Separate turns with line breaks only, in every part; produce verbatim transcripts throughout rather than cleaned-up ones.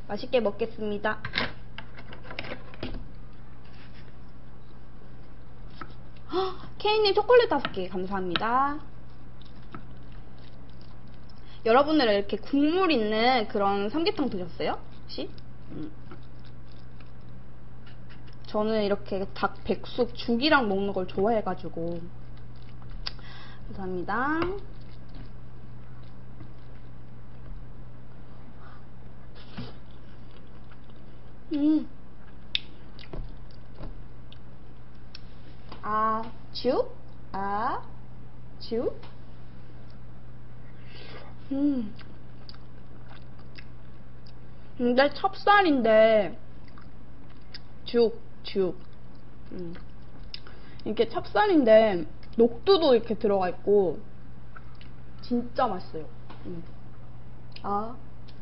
맛있게 먹겠습니다. 케이님 초콜릿 다섯 개 감사합니다. 여러분들은 이렇게 국물 있는 그런 삼계탕 드셨어요? 혹시? 음. 저는 이렇게 닭 백숙 죽이랑 먹는 걸 좋아해가지고. 감사합니다. 음. 아, 주? 아, 주? 음. 근데 찹쌀인데, 죽, 죽. 음. 이렇게 찹쌀인데, 녹두도 이렇게 들어가 있고, 진짜 맛있어요. 음. 아.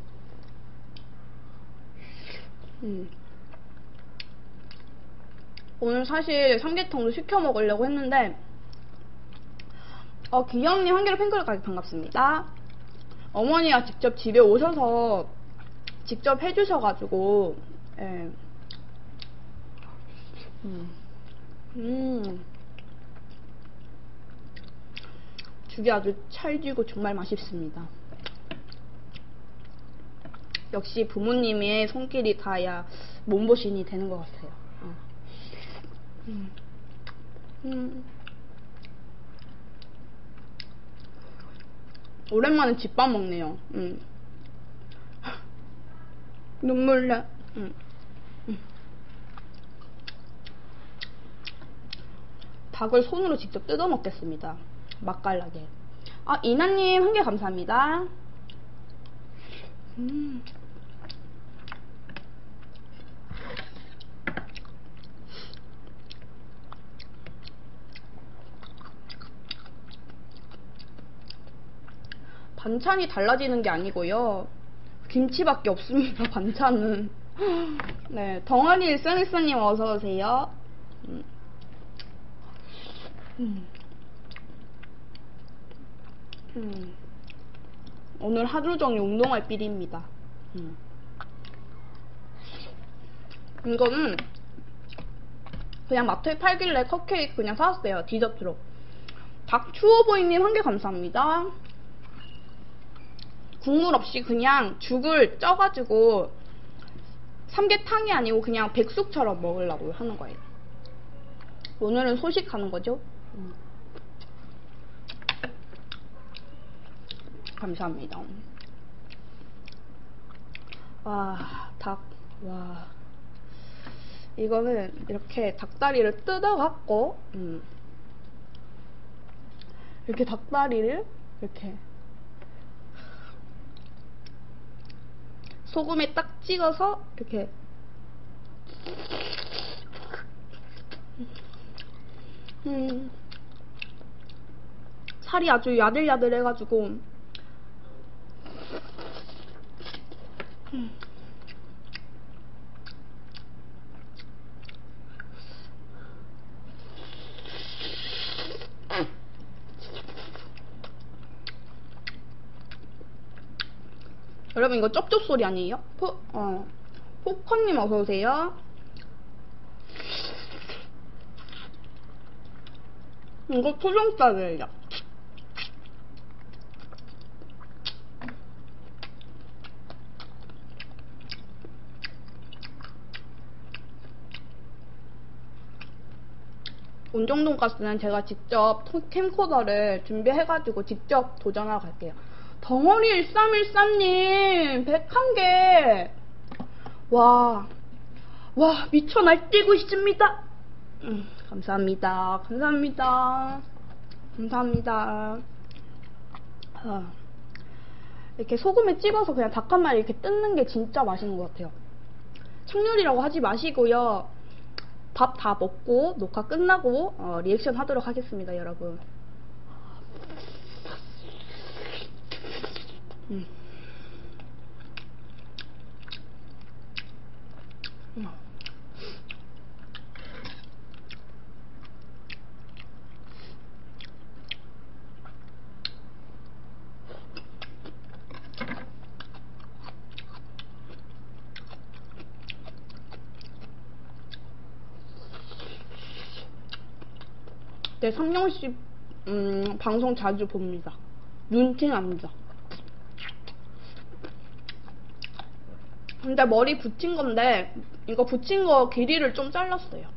음. 오늘 사실 삼계탕도 시켜 먹으려고 했는데, 어, 기영님 한겨레 팬클럽까지 반갑습니다. 어머니가 직접 집에 오셔서 직접 해주셔가지고, 예. 음. 음. 죽이 아주 찰지고 정말 맛있습니다. 역시 부모님의 손길이 닿아야 몸보신이 되는 것 같아요. 어. 음. 음. 오랜만에 집밥 먹네요. 음. 눈물 나. 음. 음. 닭을 손으로 직접 뜯어 먹겠습니다. 맛깔나게. 아, 이나님 한 개 감사합니다. 음. 반찬이 달라지는 게 아니고요. 김치밖에 없습니다. 반찬은. 네, 덩어리 일산일산님 어서오세요. 음. 음. 음. 오늘 하루 종일 운동할 필입니다. 음. 이거는 그냥 마트에 팔길래 컵케이크 그냥 사왔어요. 디저트로. 박추호보이님 한 개 감사합니다. 국물 없이 그냥 죽을 쪄가지고 삼계탕이 아니고 그냥 백숙처럼 먹으려고 하는 거예요. 오늘은 소식하는 거죠. 음. 감사합니다. 와, 닭, 와. 이거는 이렇게 닭다리를 뜯어갖고, 음. 이렇게 닭다리를 이렇게 소금에 딱 찍어서 이렇게 음. 살이 아주 야들야들 해가지고 음. 여러분 이거 쩝쩝 소리 아니에요? 포, 어, 포커님 어서오세요. 이거 토종살이에요. 온정 돈가스는 제가 직접 캠코더를 준비해가지고 직접 도전하러 갈게요. 덩어리 일삼일삼님 백한 개. 와, 와 미쳐 날뛰고 있습니다. 음, 감사합니다. 감사합니다. 감사합니다. 아, 이렇게 소금에 찍어서 그냥 닭 한 마리 이렇게 뜯는 게 진짜 맛있는 것 같아요. 창렬이라고 하지 마시고요. 밥 다 먹고 녹화 끝나고 어, 리액션 하도록 하겠습니다, 여러분. 음. 음. 제 삼룡씨 음, 방송 자주 봅니다. 눈티 납니다. 근데 머리 붙인 건데 이거 붙인 거 길이를 좀 잘랐어요.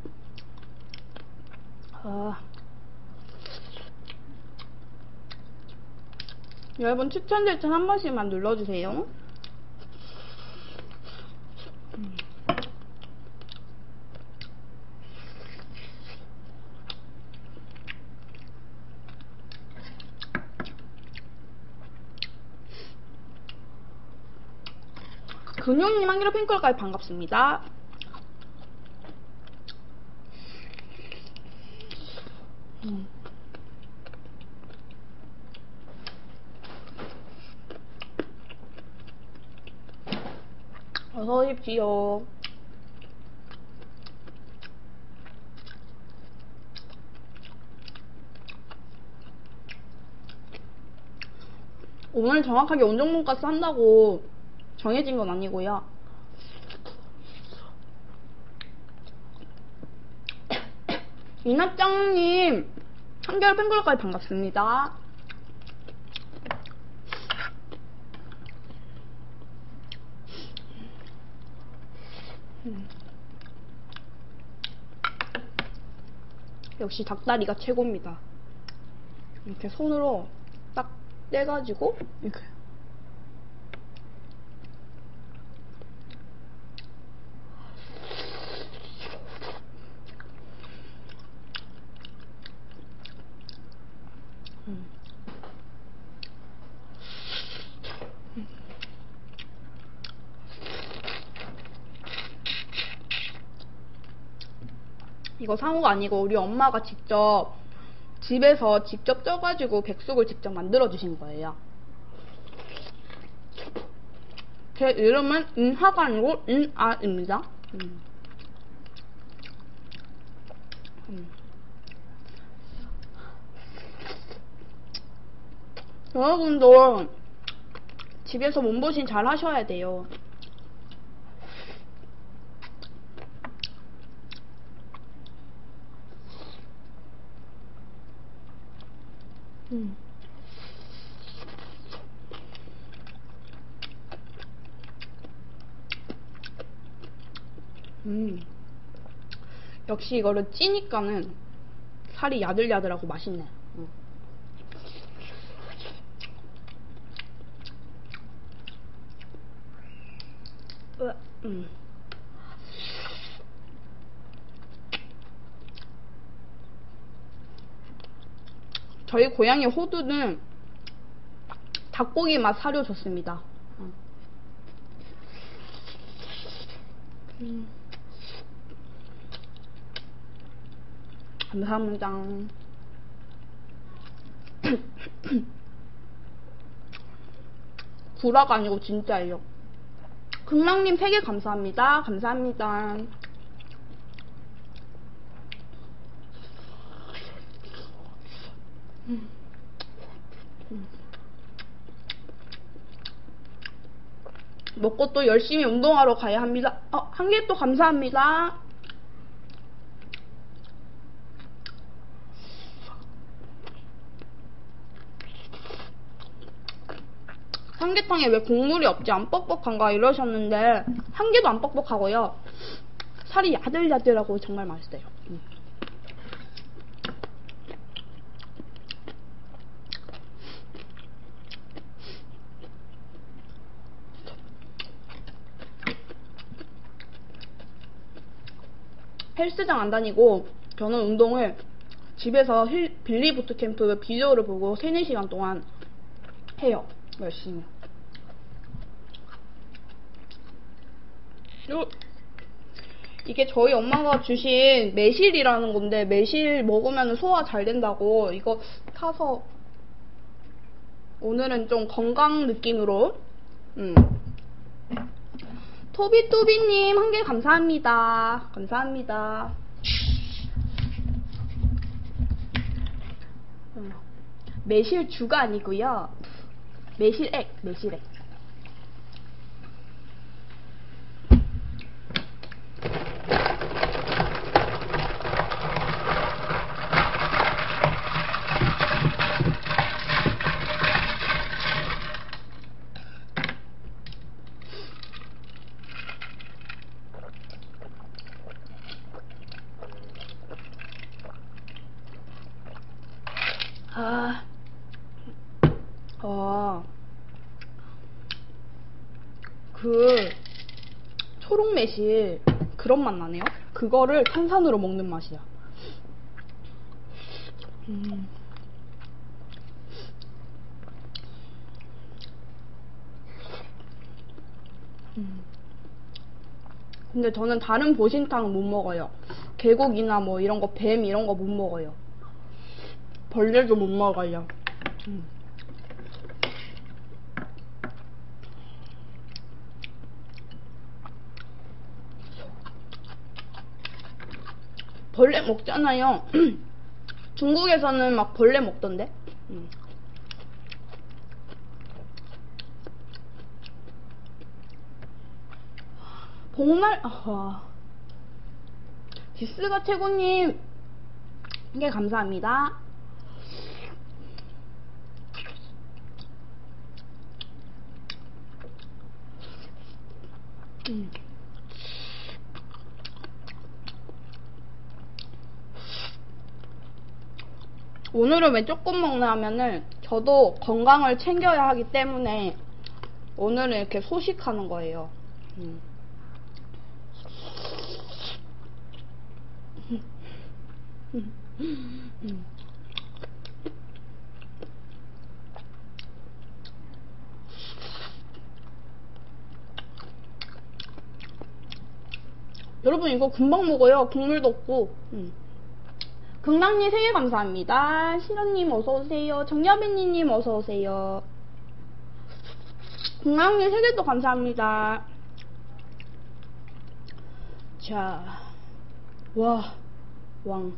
아. 여러분 추천 절차 한 번씩만 눌러주세요. 음. 근용님 한기로 핑클까지 반갑습니다. 음. 어서 오십시오. 오늘 정확하게 온정돈가스 한다고 정해진 건 아니고요. 이나짱님 한결 팬클럽까지 반갑습니다. 음. 역시 닭다리가 최고입니다. 이렇게 손으로 딱 떼가지고 이렇게 음. 이거 상호가 아니고 우리 엄마가 직접 집에서 직접 쪄가지고 백숙을 직접 만들어 주신 거예요. 제 이름은 은하가 아니고 은아입니다. 음. 음. 여러분도 집에서 몸보신 잘 하셔야 돼요. 음. 음. 역시 이거를 찌니까는 살이 야들야들하고 맛있네. 음. 음. 저희 고양이 호두는 닭고기 맛 사료줬습니다. 음. 음. 감사합니다. 구라가 아니고 진짜예요. 극랑님 세 개 감사합니다. 감사합니다. 음. 음. 먹고 또 열심히 운동하러 가야 합니다. 어, 한 개 또 감사합니다. 삼계탕에 왜 국물이 없지? 안 뻑뻑한가? 이러셨는데 한 개도 안 뻑뻑하고요. 살이 야들야들하고 정말 맛있어요. 음. 헬스장 안 다니고 저는 운동을 집에서 힐, 빌리 부트캠프 비디오를 보고 세네 시간 동안 해요. 열심히. 요, 이게 저희 엄마가 주신 매실이라는 건데 매실 먹으면 소화 잘 된다고 이거 타서 오늘은 좀 건강 느낌으로 음. 토비토비님 한 개 감사합니다. 감사합니다. 음. 매실주가 아니고요. 매실액, 매실액. 아, 그 초록 매실 그런 맛 나네요. 그거를 탄산으로 먹는 맛이야. 음. 음. 근데 저는 다른 보신탕 못 먹어요. 계곡이나 뭐 이런 거, 뱀 이런 거 못 먹어요. 벌레도 못 먹어요. 음. 벌레 먹잖아요. 중국에서는 막 벌레 먹던데. 음. 복날, 아, 디스가 최고님, 네, 감사합니다. 음. 오늘은 왜 조금 먹나 하면은, 저도 건강을 챙겨야 하기 때문에, 오늘은 이렇게 소식하는 거예요. 음. 음. 음. 여러분 이거 금방 먹어요. 국물도 없고. 음. 극락님 세 개 감사합니다. 신원님 어서오세요. 정여빈님 어서오세요. 극락님 세 개도 감사합니다. 자, 와, 왕.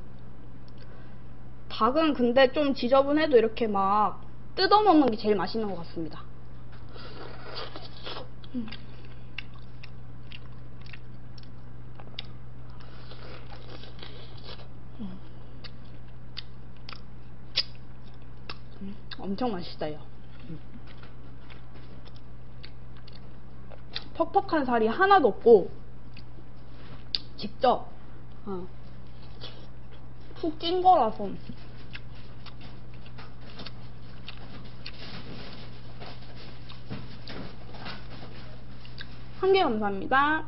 닭은 근데 좀 지저분해도 이렇게 막 뜯어먹는 게 제일 맛있는 것 같습니다. 음. 음. 엄청 맛있어요. 음. 퍽퍽한 살이 하나도 없고 직접 어, 푹 찐 거라서. 한 개 감사합니다.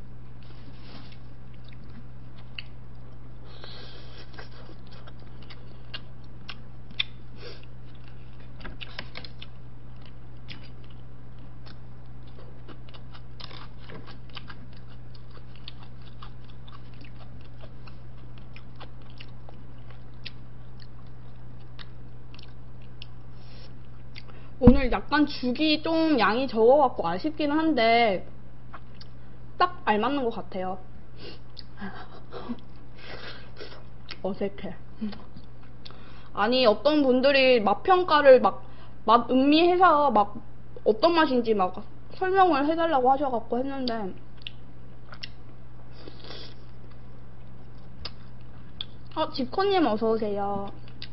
오늘 약간 죽이 좀 양이 적어갖고 아쉽긴 한데 딱 알맞는 것 같아요. 어색해. 아니 어떤 분들이 맛 평가를 막 맛 음미해서 막 어떤 맛인지 막 설명을 해달라고 하셔갖고 했는데 어 지코님 어서오세요.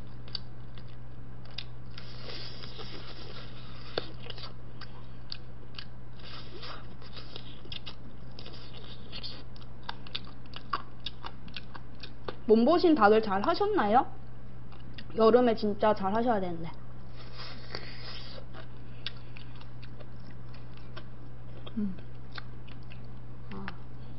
몸보신 닭을 잘 하셨나요? 여름에 진짜 잘 하셔야 되는데. 음. 아.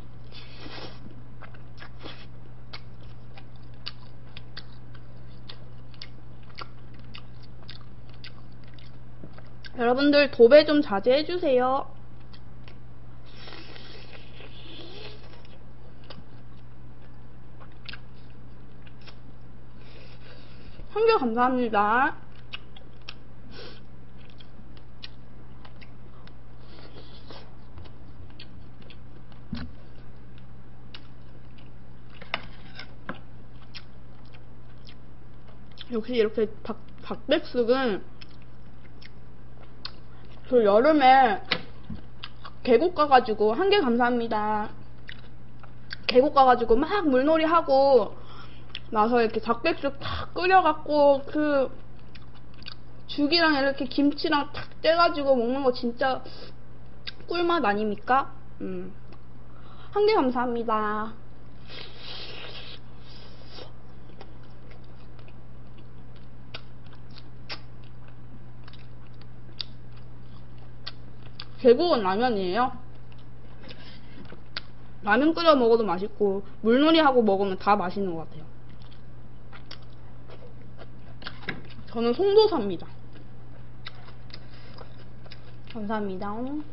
여러분들 도배 좀 자제해주세요. 한개 감사합니다. 역시 이렇게 닭, 닭백숙은 그 여름에 계곡 가가지고 한 개 감사합니다. 계곡 가가지고 막 물놀이 하고 나서 이렇게 닭백숙 탁 끓여갖고 그 죽이랑 이렇게 김치랑 탁 떼가지고 먹는 거 진짜 꿀맛 아닙니까? 음. 한 개 감사합니다. 결국은 라면이에요. 라면 끓여 먹어도 맛있고 물놀이하고 먹으면 다 맛있는 것 같아요. 저는 송도사입니다. 감사합니다.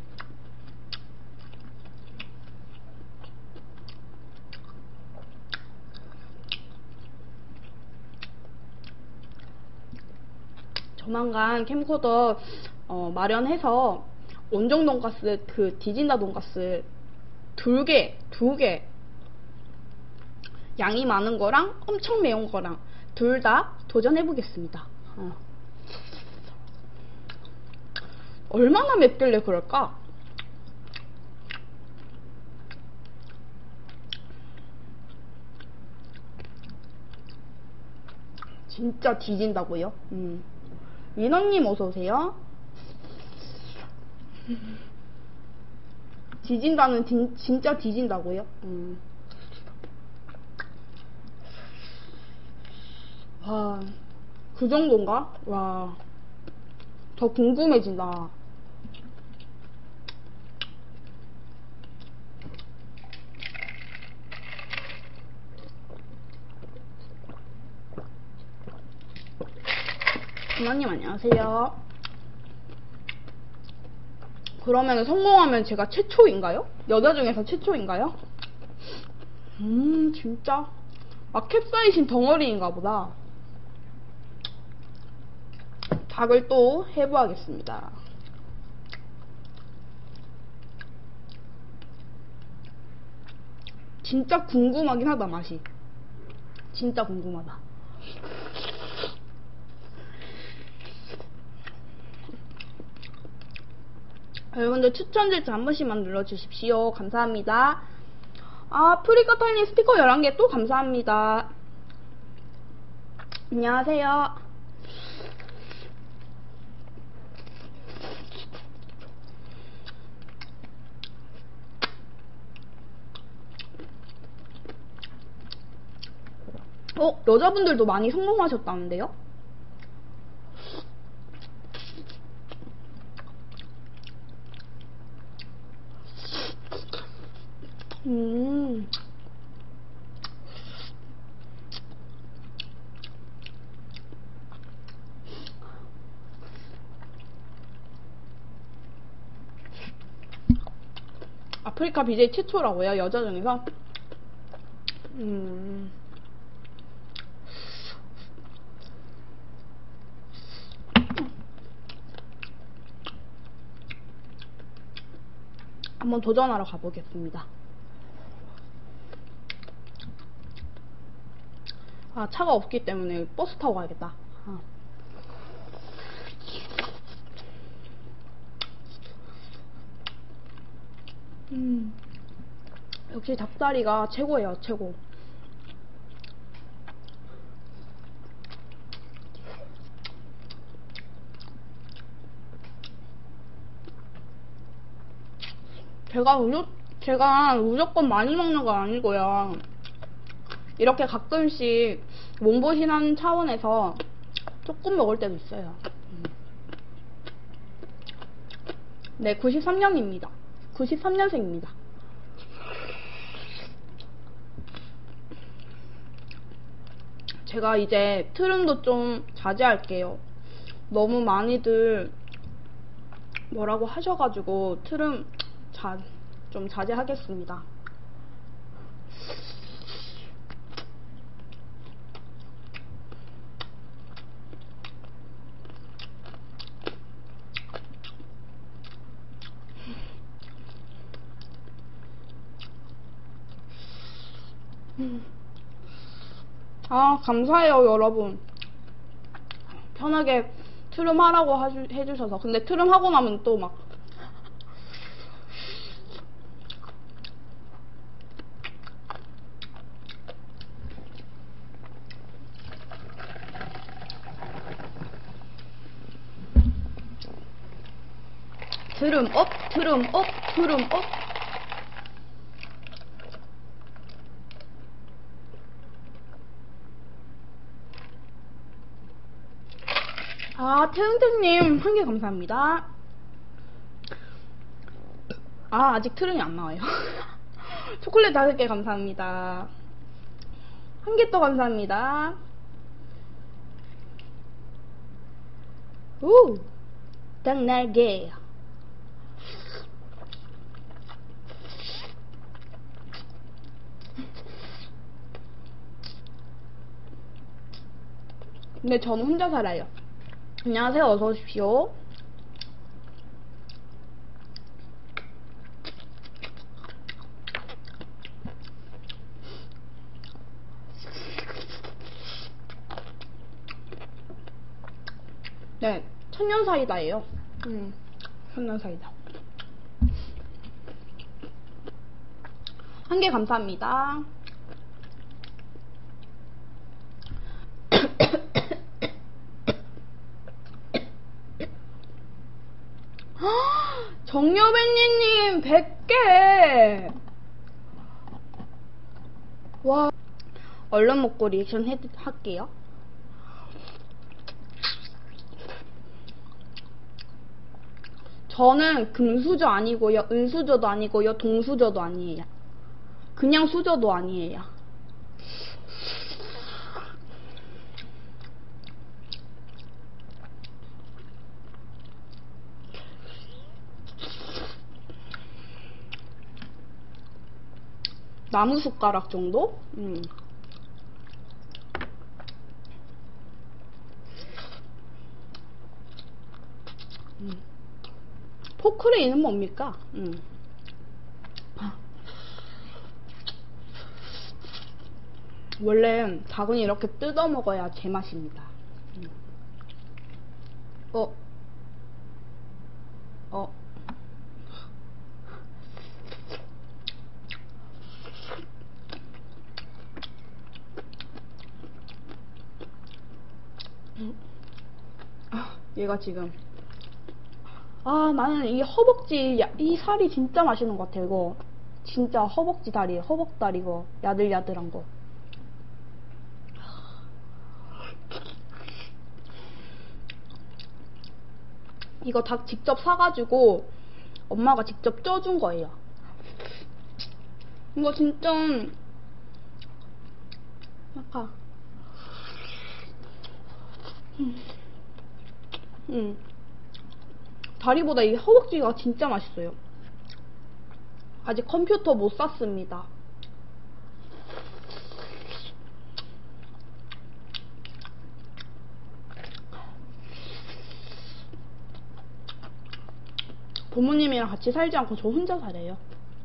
조만간 캠코더 어, 마련해서 원정 돈가스, 그 디진다 돈가스 두 개, 두 개 양이 많은 거랑 엄청 매운 거랑 둘 다 도전해 보겠습니다. 어. 얼마나 맵길래 그럴까? 진짜 뒤진다고요? 음. 민원님 어서오세요. 뒤진다는 진, 진짜 뒤진다고요? 음. 와, 그 정도인가? 와, 더 궁금해진다. 민원님 안녕하세요. 그러면 성공하면 제가 최초인가요? 여자 중에서 최초인가요? 음, 진짜 막 캡사이신 덩어리인가 보다. 닭을 또 해보겠습니다. 진짜 궁금하긴 하다, 맛이. 진짜 궁금하다. 여러분들 추천 글자 한 번씩만 눌러주십시오. 감사합니다. 아, 프리카탈님 스티커 열한 개 또 감사합니다. 안녕하세요. 어, 여자분들도 많이 성공하셨다는데요? 음. 아프리카 비제이 최초라고요? 여자 중에서? 음. 한번 도전하러 가보겠습니다. 아, 차가 없기 때문에 버스 타고 가야겠다. 아. 음. 역시 닭다리가 최고예요, 최고. 제가 무조, 제가 무조건 많이 먹는 건 아니고요. 이렇게 가끔씩 몸보신하는 차원에서 조금 먹을 때도 있어요. 네, 구십삼 년입니다. 구십삼 년생입니다. 제가 이제 트름도 좀 자제할게요. 너무 많이들 뭐라고 하셔가지고 트름 자, 좀 자제하겠습니다. 아, 감사해요, 여러분. 편하게 트름 하라고 하주, 해주셔서. 근데 트름 하고 나면 또 막 트름 업, 트름 업, 트름 업. 아, 태은태님 한 개 감사합니다. 아, 아직 트름이 안 나와요. 초콜릿 다섯 개 감사합니다. 한 개 또 감사합니다. 오, 닭날개. 근데 저는 혼자 살아요. 안녕하세요. 어서 오십시오. 네, 천년 사이다예요. 음, 천년 사이다. 한 개 감사합니다. 정여배님 백 개! 와, 얼른 먹고 리액션 해, 할게요. 저는 금수저 아니고요, 은수저도 아니고요, 동수저도 아니에요. 그냥 수저도 아니에요. 나무 숟가락 정도? 음. 음. 포크레인은 뭡니까? 음. 원래 닭은 이렇게 뜯어 먹어야 제맛입니다. 음. 어, 어. 아, 얘가 지금. 아, 나는 이 허벅지, 야, 이 살이 진짜 맛있는 것 같아, 이거. 진짜 허벅지 다리, 허벅다리, 이거. 야들야들한 거. 이거 닭 직접 사가지고 엄마가 직접 쪄준 거예요. 이거 진짜 약간 음. 음. 다리보다 이 허벅지가 진짜 맛있어요. 아직 컴퓨터 못 샀습니다. 부모님이랑 같이 살지 않고 저 혼자 살아요.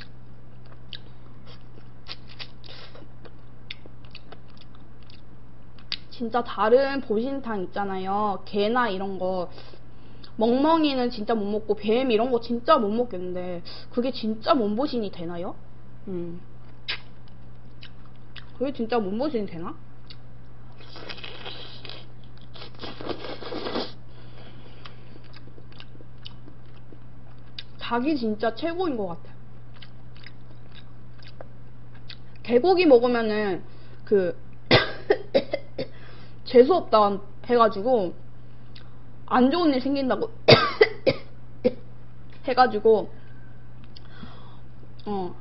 진짜 다른 보신탕 있잖아요. 게나 이런 거. 멍멍이는 진짜 못 먹고 뱀 이런 거 진짜 못 먹겠는데 그게 진짜 몸보신이 되나요? 음. 그게 진짜 몸보신이 되나? 닭이 진짜 최고인 것 같아. 개고기 먹으면은 그 재수 없다 해가지고 안 좋은 일 생긴다고 해가지고 어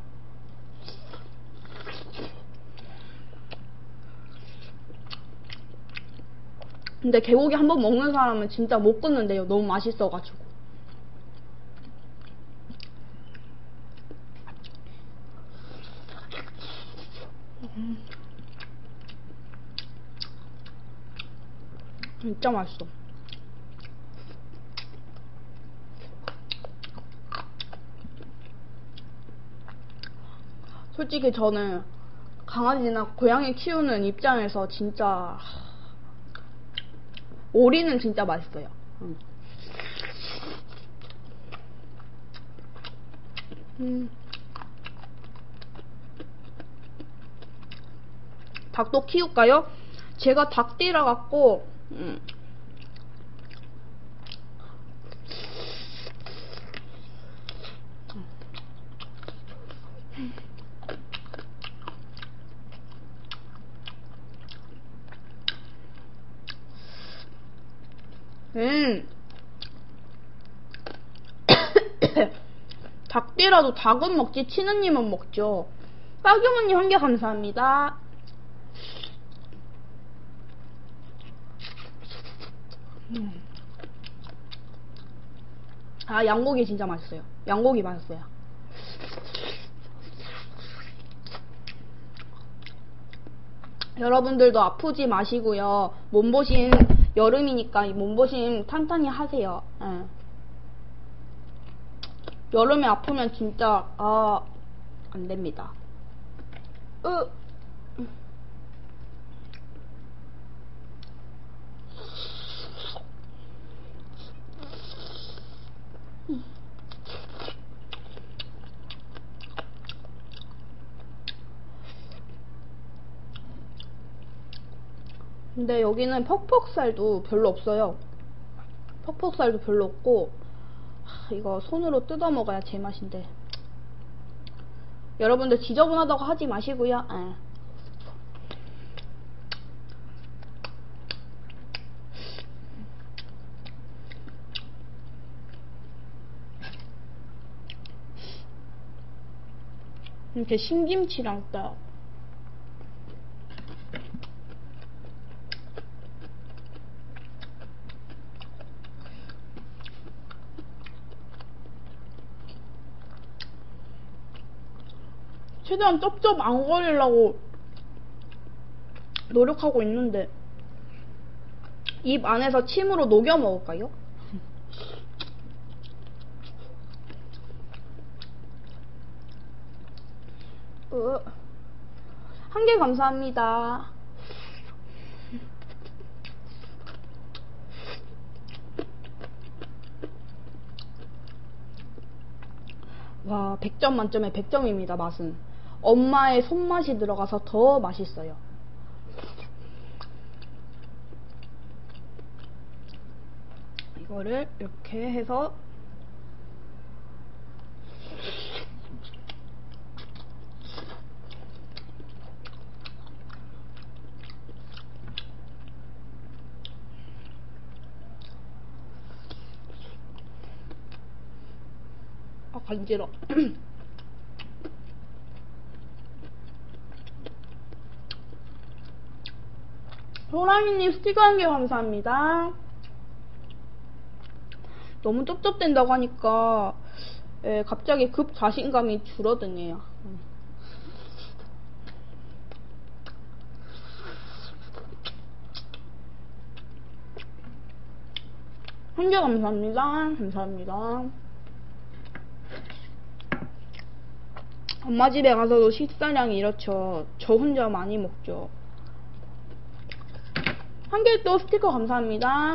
근데 개고기 한번 먹는 사람은 진짜 못 끊는데요. 너무 맛있어가지고. 음. 진짜 맛있어. 솔직히 저는 강아지나 고양이 키우는 입장에서 진짜 오리는 진짜 맛있어요. 음. 음. 닭도 키울까요? 제가 닭띠라 갖고 음. 음. 닭띠라도 닭은 먹지 치느님은 먹죠. 빠규모님 한 개 감사합니다. 음. 아, 양고기 진짜 맛있어요. 양고기 맛있어요. 여러분들도 아프지 마시고요. 몸보신 여름이니까 몸보신 탄탄히 하세요. 예. 여름에 아프면 진짜 아 안됩니다. 으. 근데 여기는 퍽퍽살도 별로 없어요. 퍽퍽살도 별로 없고 하, 이거 손으로 뜯어 먹어야 제맛인데. 여러분들 지저분하다고 하지 마시고요. 에. 이렇게 신김치랑 딱 최대한 쩝쩝 안 거리려고 노력하고 있는데 입 안에서 침으로 녹여 먹을까요? 한 개 감사합니다. 와, 백 점 만점에 백 점입니다. 맛은 엄마의 손맛이 들어가서 더 맛있어요. 이거를 이렇게 해서 아 간지러. 호랑이님 스티커 한 개 감사합니다. 너무 쩝쩝댄다고 하니까 에, 갑자기 급 자신감이 줄어드네요. 한 개 감사합니다. 감사합니다. 엄마 집에 가서도 식사량이 이렇죠. 저 혼자 많이 먹죠. 한 개 또 스티커 감사합니다.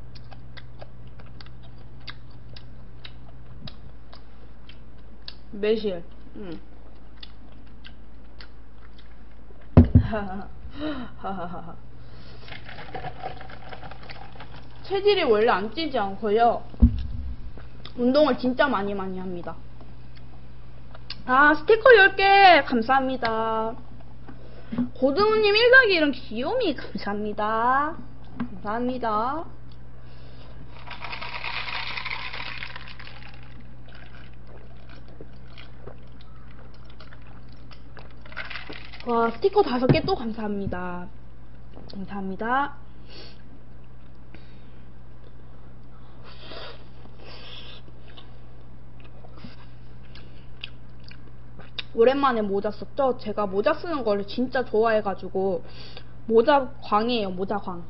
매실. 응. 하하하하. 체질이 원래 안 찌지 않고요. 운동을 진짜 많이 많이 합니다. 아, 스티커 열 개 감사합니다. 고등우님 일 더하기 이런 귀요미 감사합니다. 감사합니다. 와, 스티커 다섯 개 또 감사합니다. 감사합니다. 오랜만에 모자 썼죠? 제가 모자 쓰는 걸 진짜 좋아해가지고 모자 광이에요. 모자 광.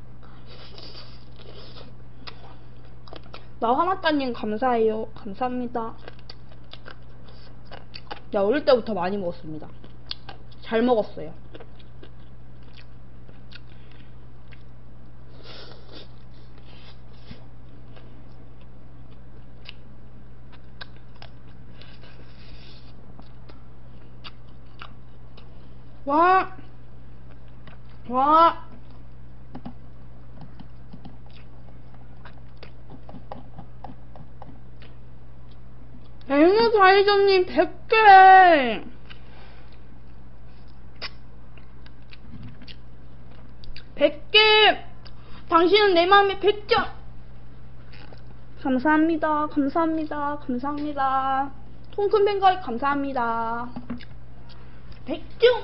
나 화났다님 감사해요. 감사합니다. 나 어릴 때부터 많이 먹었습니다. 잘 먹었어요. 와, 와, 에너 좌이저님 백 개, 백 개, 당신은 내 마음의 백 점. 감사합니다, 감사합니다, 감사합니다. 통큰 뱅가이 감사합니다. 백중!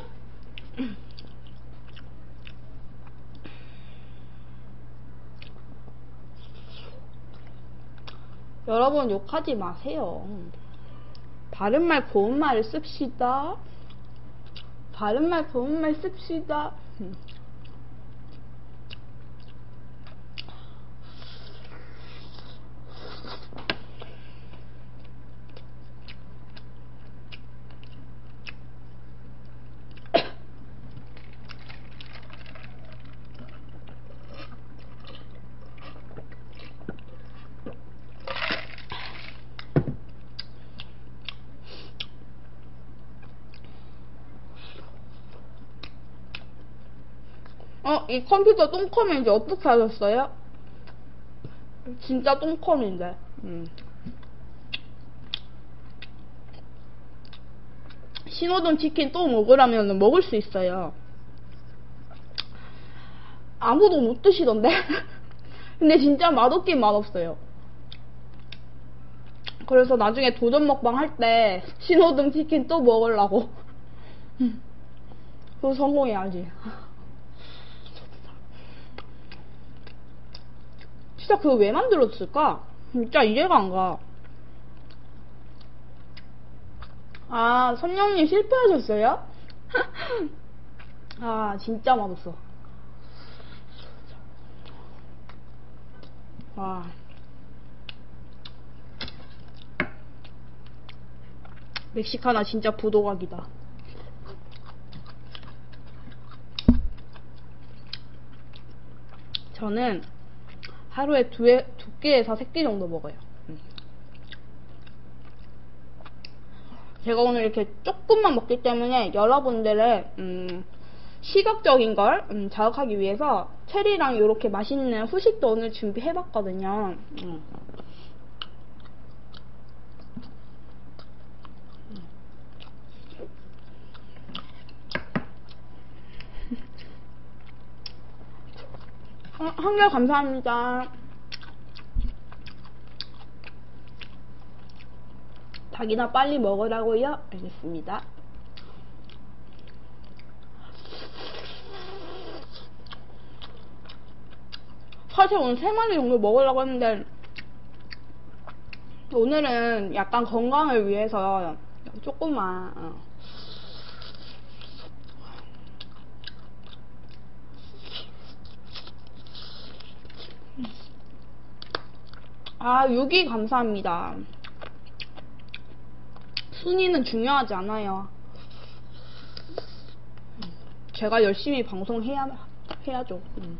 여러분 욕하지 마세요. 바른말 고운말을 씁시다. 바른말 고운말 씁시다. 어, 이 컴퓨터 똥컴인지 어떻게 하셨어요? 진짜 똥컴인데. 음. 신호등 치킨 또 먹으라면 먹을 수 있어요. 아무도 못 드시던데? 근데 진짜 맛없긴 맛없어요. 그래서 나중에 도전 먹방 할 때 신호등 치킨 또 먹으려고. 그거 성공해야지. 진짜 그거 왜 만들었을까? 진짜 이해가 안 가. 아, 선영님 실패하셨어요? 아, 진짜 맛없어. 와. 멕시카나 진짜 부도각이다. 저는 하루에 두, 개, 두 개에서 세 개 정도 먹어요. 음. 제가 오늘 이렇게 조금만 먹기 때문에 여러분들의 음, 시각적인 걸 음, 자극하기 위해서 체리랑 이렇게 맛있는 후식도 오늘 준비해봤거든요. 음. 한결 감사합니다. 닭이나 빨리 먹으라고요? 알겠습니다. 사실 오늘 세 마리 정도 먹으려고 했는데 오늘은 약간 건강을 위해서 조금만 어. 아, 유기 감사합니다. 순위는 중요하지 않아요. 제가 열심히 방송해야, 해야죠. 음.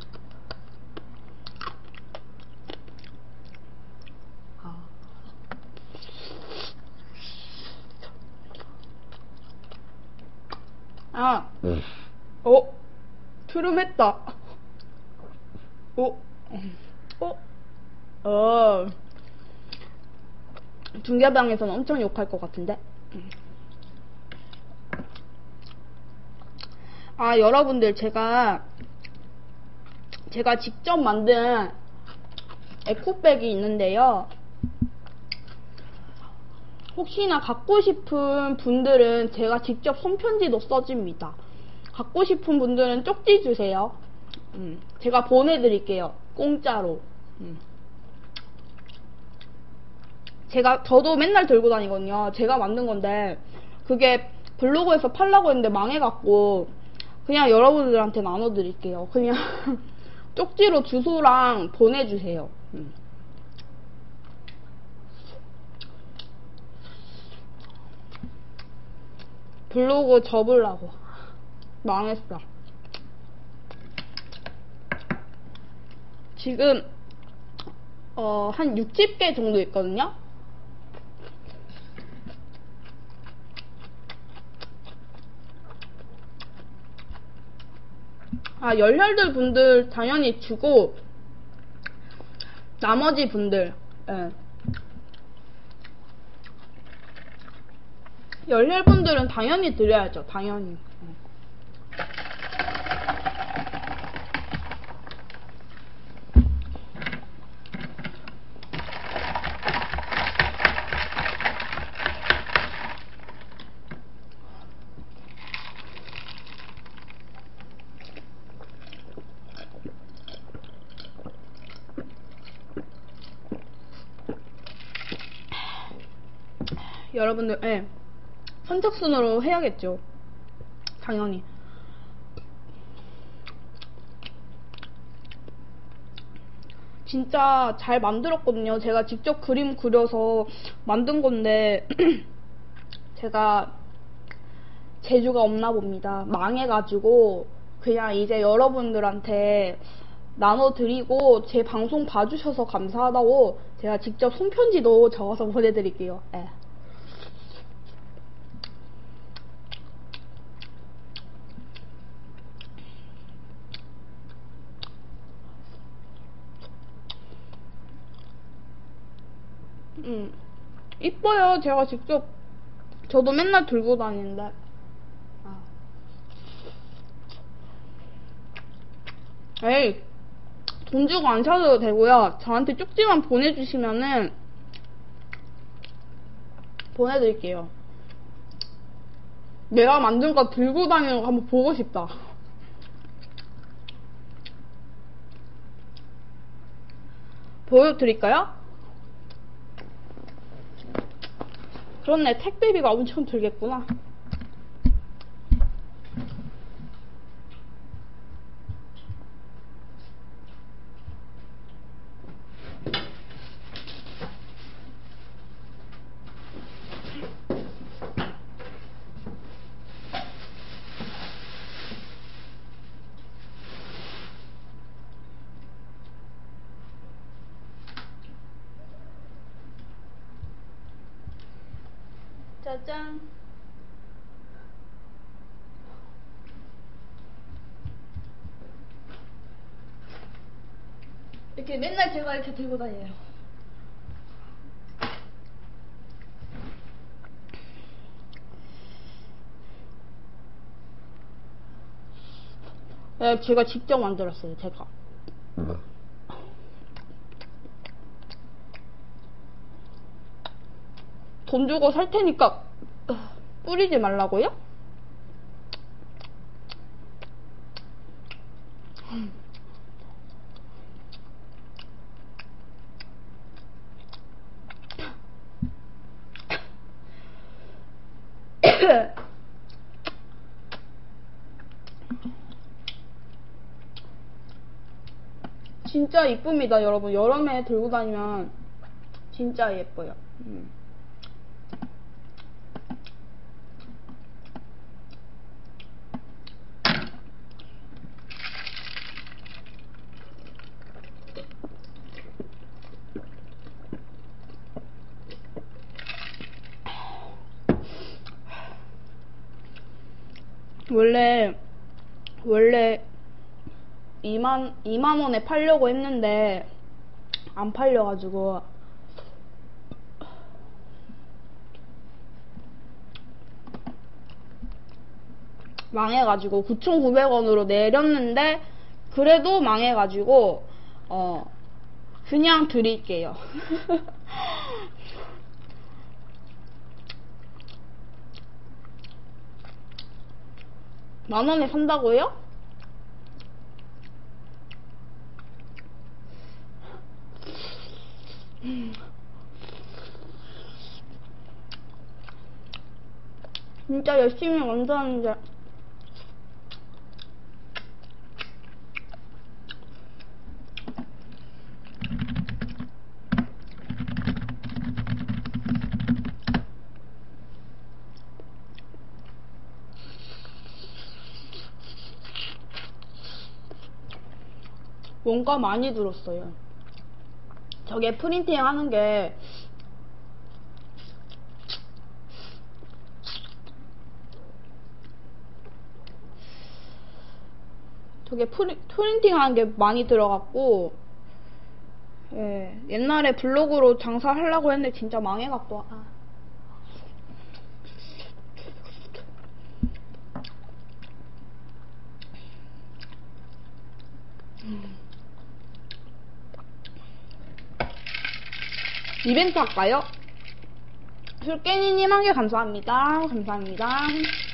아. 아. 네. 어? 트름했다. 어? 어? 어. 중계방에서는 엄청 욕할 것 같은데. 아, 여러분들 제가 제가 직접 만든 에코백이 있는데요. 혹시나 갖고 싶은 분들은 제가 직접 손편지도 써줍니다. 갖고 싶은 분들은 쪽지 주세요. 음, 제가 보내드릴게요. 공짜로. 음. 제가 저도 맨날 들고 다니거든요. 제가 만든 건데 그게 블로그에서 팔라고 했는데 망해갖고 그냥 여러분들한테 나눠드릴게요. 그냥 쪽지로 주소랑 보내주세요. 음. 블로그 접으려고 망했어. 지금 어, 한 육십 개 정도 있거든요. 아, 열혈들 분들 당연히 주고 나머지 분들 예. 열혈 분들은 당연히 드려야죠. 당연히. 여러분들, 예. 선착순으로 해야겠죠. 당연히. 진짜 잘 만들었거든요. 제가 직접 그림 그려서 만든 건데 제가 재주가 없나 봅니다. 망해가지고 그냥 이제 여러분들한테 나눠드리고 제 방송 봐주셔서 감사하다고 제가 직접 손편지도 적어서 보내드릴게요. 예. 음, 이뻐요. 제가 직접 저도 맨날 들고 다니는데. 아. 에이, 돈 주고 안 사도 되고요. 저한테 쪽지만 보내주시면은 보내드릴게요. 내가 만든 거 들고 다니는 거 한번 보고 싶다. 보여드릴까요? 그렇네, 택배비가 엄청 들겠구나. 짜잔. 이렇게 맨날 제가 이렇게 들고 다녀요. 네, 제가 직접 만들었어요. 제가. 돈 주고 살 테니까 뿌리지 말라고요? 진짜 이쁩니다, 여러분. 여름에 들고 다니면 진짜 예뻐요. 음. 원래 원래 이만 이만 원에 팔려고 했는데 안 팔려가지고 망해가지고 구천구백 원으로 내렸는데 그래도 망해가지고 어 그냥 드릴게요. 만 원에 산다고요? 진짜 열심히 만들었는데 뭔가 많이 들었어요. 저게 프린팅 하는 게 저게 프리, 프린팅 하는 게 많이 들어갔고 예, 옛날에 블로그로 장사하려고 했는데 진짜 망해갖고 아. 이벤트 할까요? 술깨니님 한 개 감사합니다. 감사합니다.